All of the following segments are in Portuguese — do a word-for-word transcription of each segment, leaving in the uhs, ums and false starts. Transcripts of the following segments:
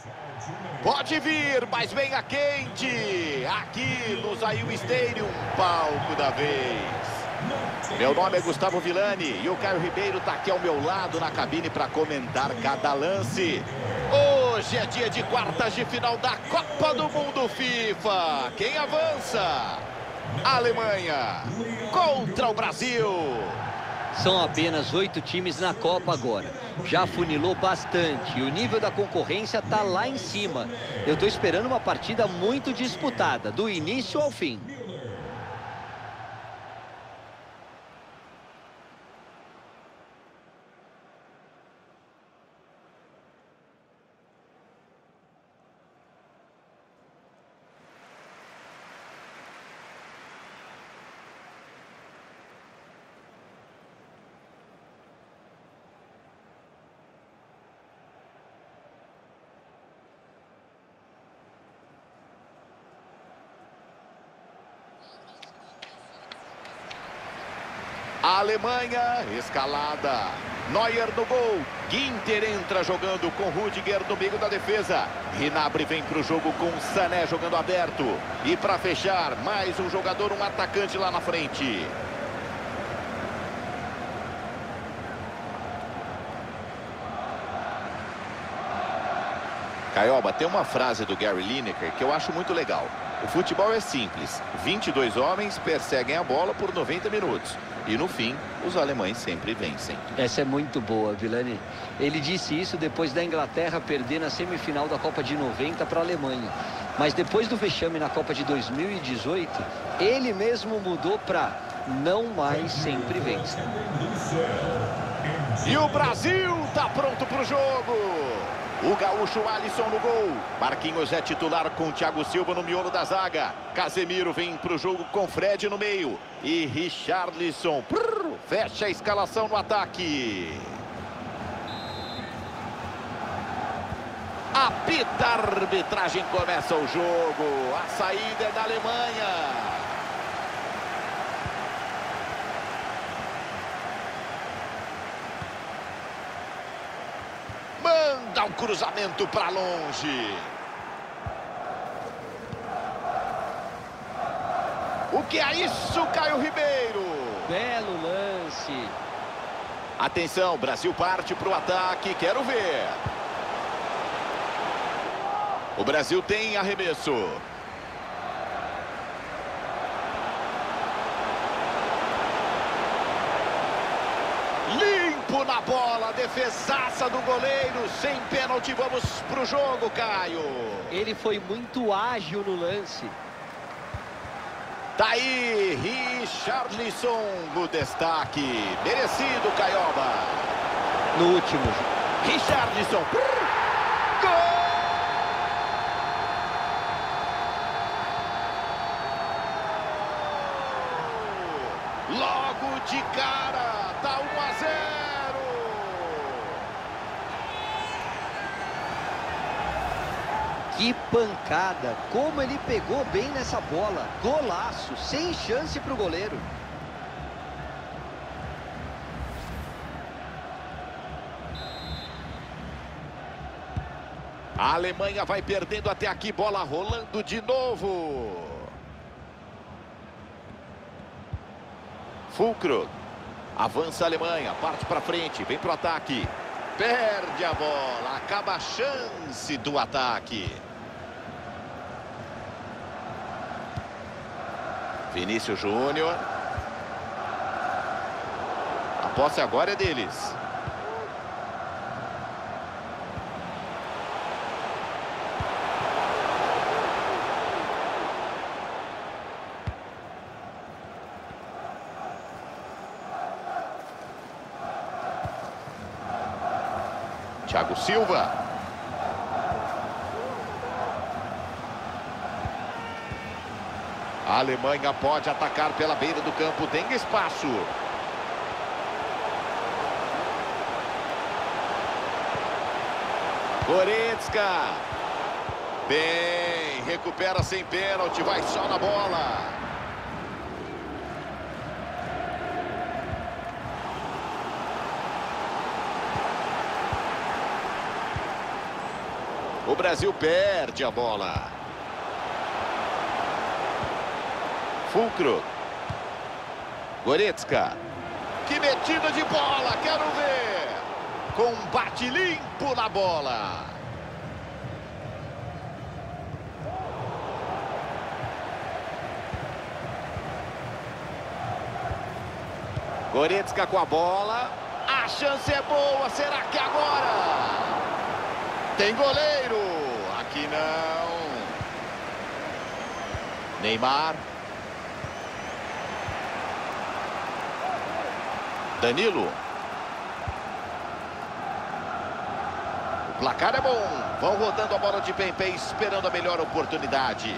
Pode vir, mas venha quente. Aqui no Zail Stadium, palco da vez. Meu nome é Gustavo Villani e o Caio Ribeiro está aqui ao meu lado na cabine para comentar cada lance. Hoje é dia de quartas de final da Copa do Mundo FIFA. Quem avança? A Alemanha contra o Brasil. São apenas oito times na Copa agora. Já funilou bastante e o nível da concorrência está lá em cima. Eu estou esperando uma partida muito disputada, do início ao fim. A Alemanha, escalada. Neuer no gol. Ginter entra jogando com Rudiger no meio da defesa. Gnabry vem para o jogo com Sané jogando aberto. E para fechar, mais um jogador, um atacante lá na frente. Caioba, tem uma frase do Gary Lineker que eu acho muito legal. O futebol é simples. vinte e dois homens perseguem a bola por noventa minutos. E no fim, os alemães sempre vencem. Essa é muito boa, Villani. Ele disse isso depois da Inglaterra perder na semifinal da Copa de noventa para a Alemanha. Mas depois do vexame na Copa de dois mil e dezoito, ele mesmo mudou para não mais sempre vence. E o Brasil está pronto para o jogo. O gaúcho Alisson no gol. Marquinhos é titular com Thiago Silva no miolo da zaga. Casemiro vem para o jogo com Fred no meio. E Richarlison prrr, fecha a escalação no ataque. Apita a arbitragem, começa o jogo. A saída é da Alemanha. Manda um cruzamento para longe. O que é isso, Caio Ribeiro? Belo lance. Atenção, Brasil parte para o ataque, quero ver. O Brasil tem arremesso. Limpo na bola, defesaça do goleiro, sem pênalti, vamos para o jogo, Caio. Ele foi muito ágil no lance. Tá aí, Richarlison, o destaque. Merecido, Caioba. No último. Richarlison. Gol! Logo de cara, tá um a zero. Que pancada, como ele pegou bem nessa bola. Golaço, sem chance para o goleiro. A Alemanha vai perdendo até aqui, bola rolando de novo. Fulcro. Avança a Alemanha, parte para frente, vem para o ataque. Perde a bola, acaba a chance do ataque. Vinícius Júnior. A posse agora é deles. Thiago Silva. A Alemanha pode atacar pela beira do campo, tem espaço. Goretzka. Bem, recupera sem pênalti, vai só na bola. O Brasil perde a bola. Fulcro. Goretzka. Que metida de bola, quero ver. Combate limpo na bola. Goretzka com a bola. A chance é boa, será que agora? Tem goleiro. Aqui não. Neymar. Danilo. O placar é bom. Vão rodando a bola de pé em pé, esperando a melhor oportunidade.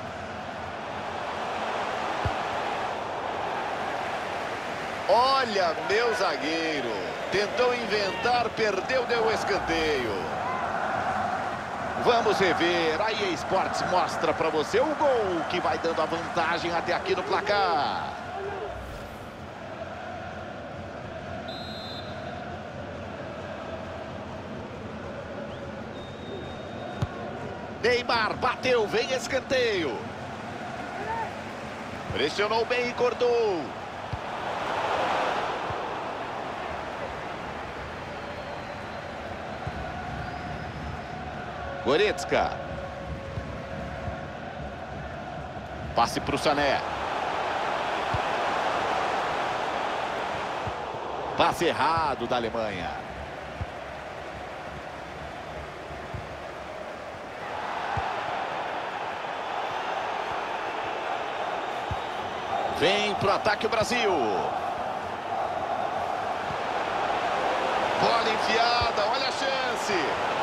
Olha, meu zagueiro. Tentou inventar, perdeu, deu o escanteio. Vamos rever. A E A Sports mostra para você o gol que vai dando a vantagem até aqui no placar. Neymar bateu, vem escanteio. Pressionou bem e cortou. Goretzka. Passe para o Sané. Passe errado da Alemanha. Vem pro ataque o Brasil. Bola enfiada, olha a chance.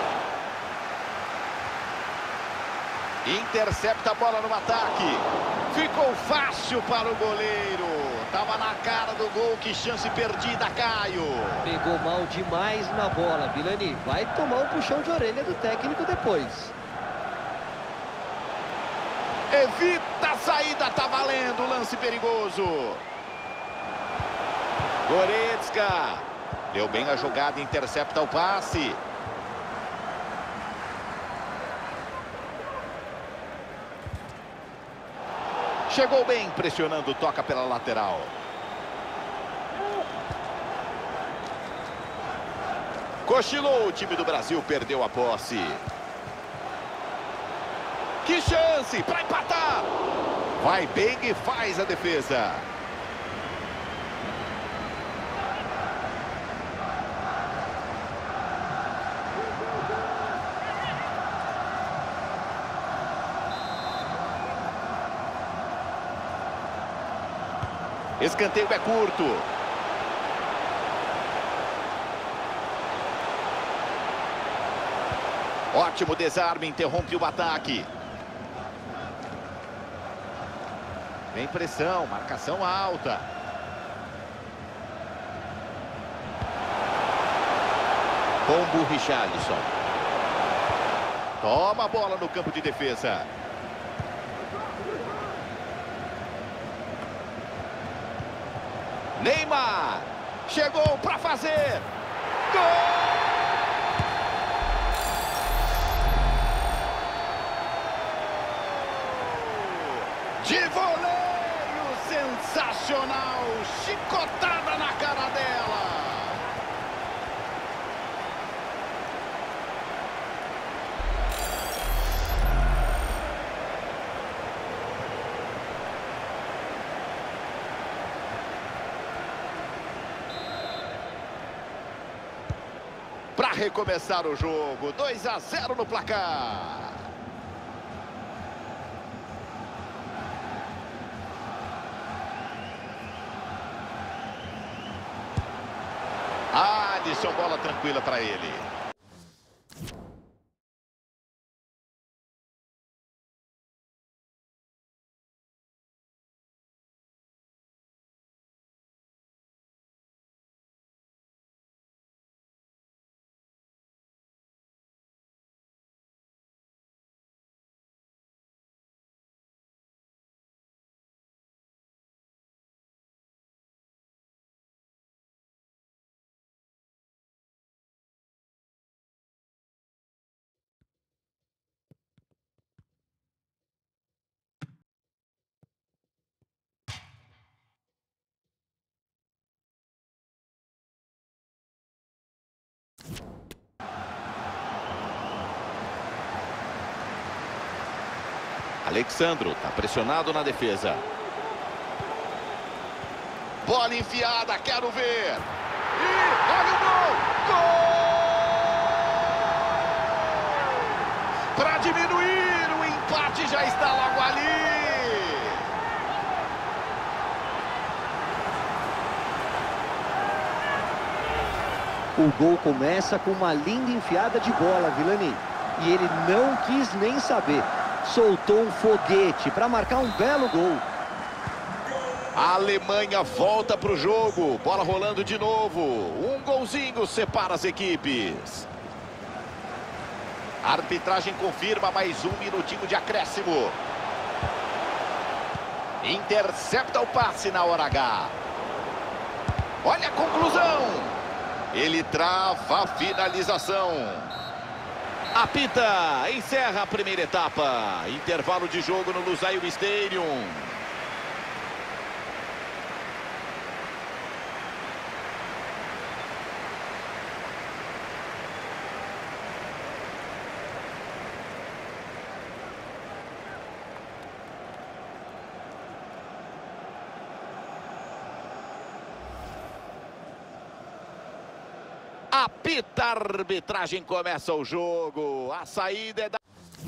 Intercepta a bola no ataque. Ficou fácil para o goleiro. Tava na cara do gol, que chance perdida, Caio. Pegou mal demais na bola, Vilani. Vai tomar um puxão de orelha do técnico depois. Evita a saída, tá valendo, lance perigoso. Goretzka. Deu bem a jogada, intercepta o passe. Chegou bem, pressionando, toca pela lateral. Cochilou, o time do Brasil perdeu a posse. Que chance para empatar. Vai bem e faz a defesa. Escanteio é curto. Ótimo desarme, interrompe o ataque. Vem pressão, marcação alta. Pombo Richarlison. Toma a bola no campo de defesa. Neymar. Chegou para fazer. Gol! De voleio, sensacional, chicotada na cara dela. Para recomeçar o jogo, dois a zero no placar. Alisson, bola tranquila para ele. Alexandro está pressionado na defesa. Bola enfiada, quero ver. E olha o gol! Gol! Para diminuir, o empate já está logo ali. O gol começa com uma linda enfiada de bola, Vilani. E ele não quis nem saber. Soltou um foguete para marcar um belo gol. A Alemanha volta para o jogo. Bola rolando de novo. Um golzinho separa as equipes. A arbitragem confirma mais um minutinho de acréscimo. Intercepta o passe na hora H. Olha a conclusão. Ele trava a finalização. Apita, encerra a primeira etapa. Intervalo de jogo no Lusail Stadium. Apita a arbitragem, começa o jogo. A saída é da...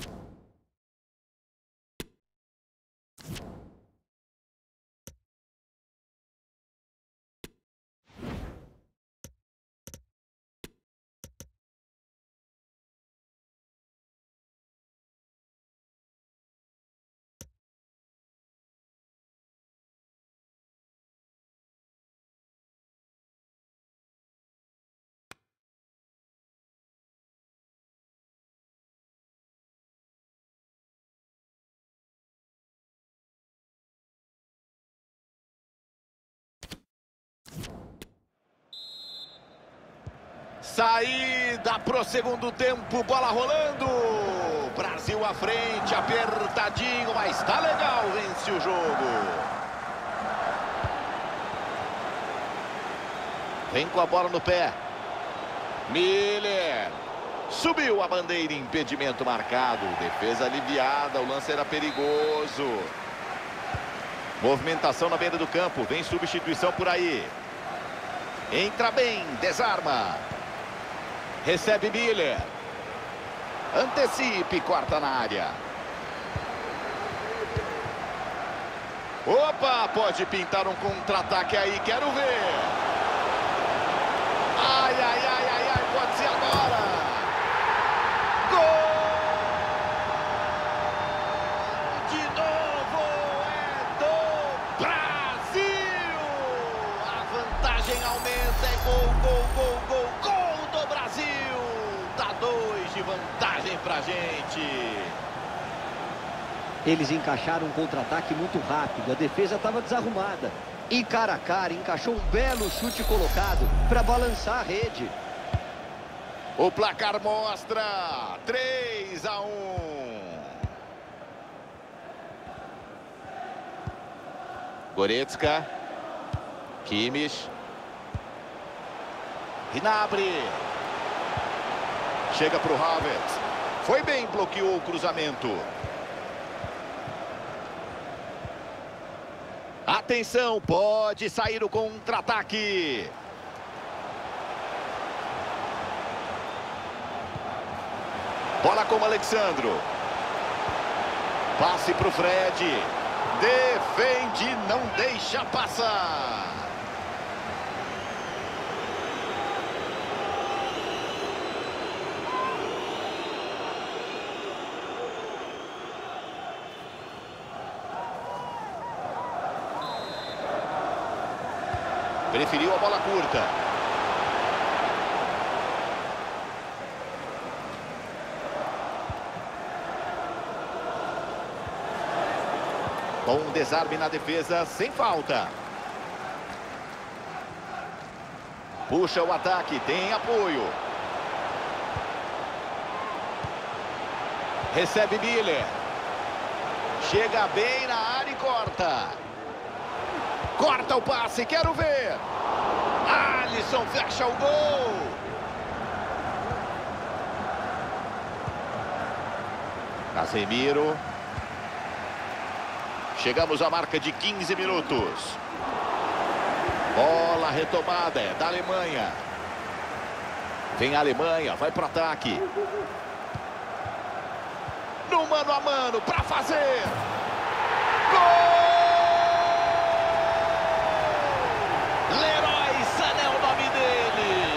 Saída pro segundo tempo, bola rolando. Brasil à frente, apertadinho, mas tá legal, vence o jogo. Vem com a bola no pé. Miller. Subiu a bandeira, impedimento marcado. Defesa aliviada, o lance era perigoso. Movimentação na beira do campo, vem substituição por aí. Entra bem, desarma. Recebe Miller. Antecipe, corta na área. Opa, pode pintar um contra-ataque aí, quero ver. Ai, ai, ai, ai, ai, pode ser agora. Gol! De novo é do Brasil. A vantagem aumenta, é gol, gol, gol, gol, gol. Dá dois de vantagem pra gente. Eles encaixaram um contra-ataque muito rápido. A defesa estava desarrumada. E cara a cara, encaixou um belo chute colocado para balançar a rede. O placar mostra três a um. Goretzka. Kimmich. Gnabry. Chega para o Havertz. Foi bem, bloqueou o cruzamento. Atenção, pode sair o contra-ataque. Bola com o Alexandro. Passe para o Fred. Defende, não deixa passar. Preferiu a bola curta. Com um desarme na defesa, sem falta. Puxa o ataque, tem apoio. Recebe Miller. Chega bem na área e corta. Corta o passe, quero ver. Alisson fecha o gol. Casemiro. Chegamos à marca de quinze minutos. Bola retomada, é da Alemanha. Vem a Alemanha, vai para o ataque. No mano a mano, para fazer. Gol! Leroy Sané é o nome dele.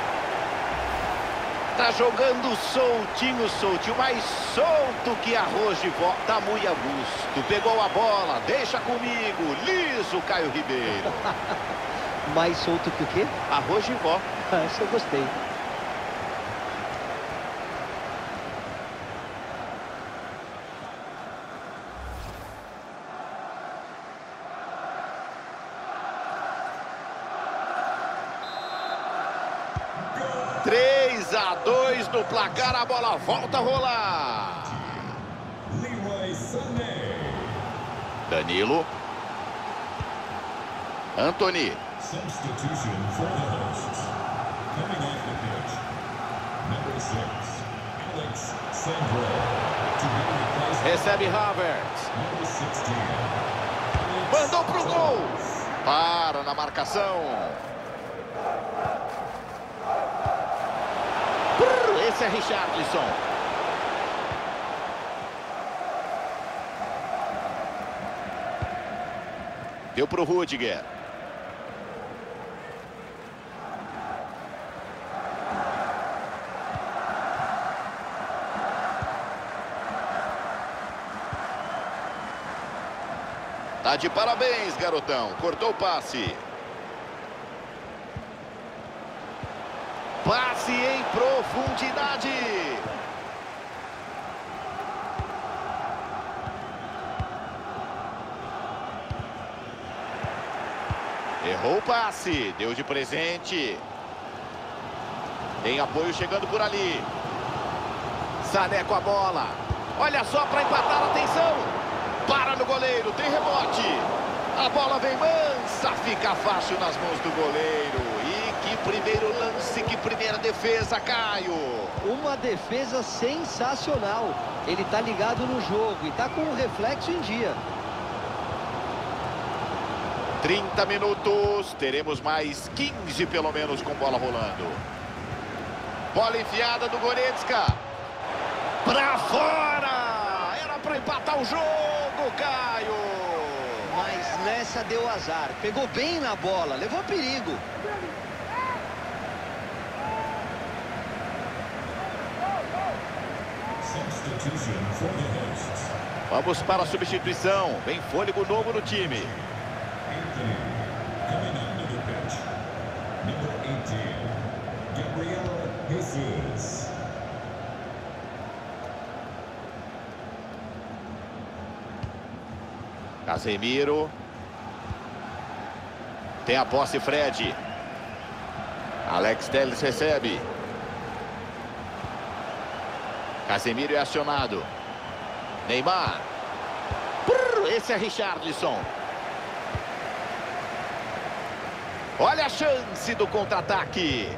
Tá jogando soltinho, soltinho, mais solto que arroz de vó. Tá muito a gosto. Pegou a bola, deixa comigo. Liso, Caio Ribeiro. Mais solto que o quê? Arroz de vó. Essa eu gostei. três a dois no placar, a bola volta a rolar. Danilo. Antony. Recebe Havertz. Mandou pro gol. Para na marcação. Esse é Richarlison. Deu pro Rudiger. Tá de parabéns, garotão. Cortou o passe. Passe em profundidade. Errou o passe. Deu de presente. Tem apoio chegando por ali. Sané com a bola. Olha só para empatar. Atenção. Para no goleiro. Tem rebote. A bola vem mansa. Fica fácil nas mãos do goleiro. Que primeiro lance, que primeira defesa, Caio. Uma defesa sensacional. Ele tá ligado no jogo e tá com o reflexo em dia. trinta minutos, teremos mais quinze pelo menos com bola rolando. Bola enfiada do Goretzka. Pra fora! Era pra empatar o jogo, Caio. Mas nessa deu azar. Pegou bem na bola, levou perigo. Vamos para a substituição. Vem fôlego novo no time. Casemiro. Tem a posse Fred. Alex Telles recebe. Casemiro é acionado. Neymar. Esse é Richarlison. Olha a chance do contra-ataque.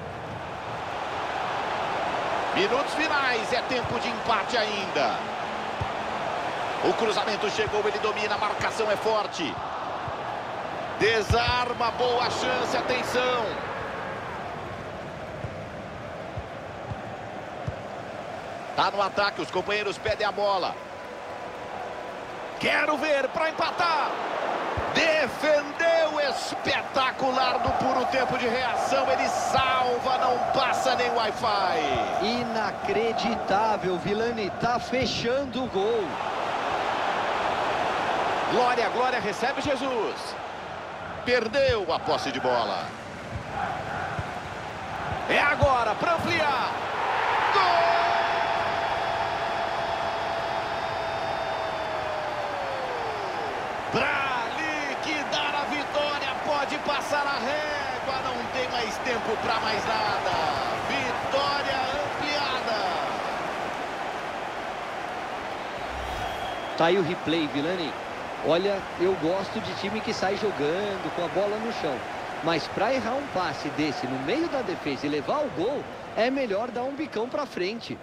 Minutos finais, é tempo de empate ainda. O cruzamento chegou, ele domina, a marcação é forte. Desarma, boa chance, atenção. Tá no ataque, os companheiros pedem a bola. Quero ver para empatar. Defendeu, espetacular no puro tempo de reação. Ele salva, não passa nem Wi-Fi. Inacreditável, Vilani, tá fechando o gol. Glória, Glória recebe Jesus. Perdeu a posse de bola. É agora para ampliar. Gol! Para liquidar a vitória, pode passar a régua, não tem mais tempo para mais nada. Vitória ampliada. Tá aí o replay, Vilani. Olha, eu gosto de time que sai jogando com a bola no chão. Mas para errar um passe desse no meio da defesa e levar o gol, é melhor dar um bicão para frente.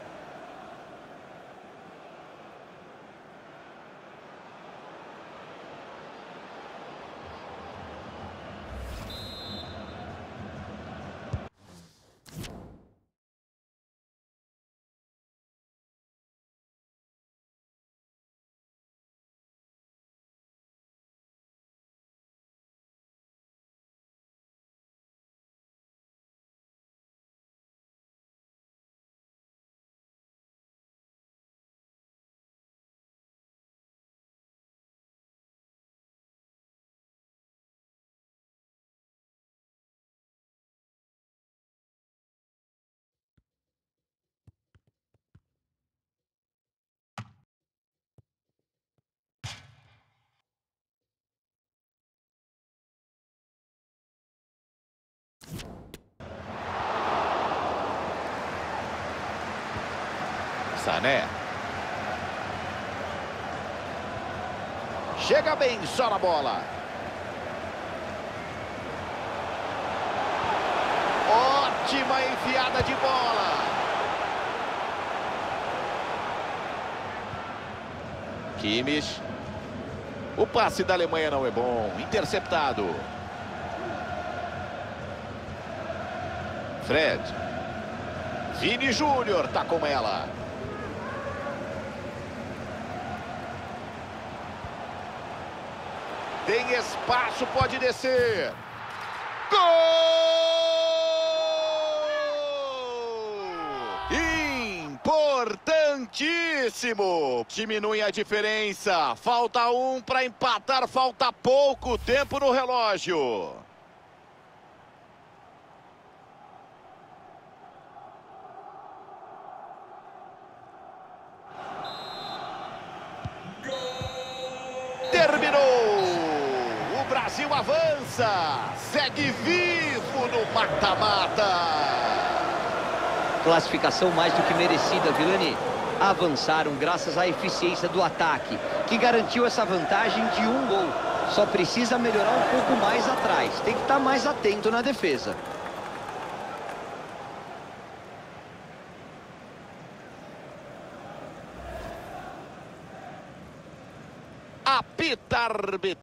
Sané. Chega bem só na bola. Ótima enfiada de bola. Kimmich. O passe da Alemanha não é bom. Interceptado. Fred. Vini Júnior tá com ela. Tem espaço, pode descer. Gol! Importantíssimo! Diminui a diferença. Falta um para empatar, falta pouco tempo no relógio. Terminou! O Brasil avança, segue vivo no mata-mata. Classificação mais do que merecida, Vilani. Avançaram graças à eficiência do ataque, que garantiu essa vantagem de um gol. Só precisa melhorar um pouco mais atrás, tem que estar mais atento na defesa. Apita a arbitragem.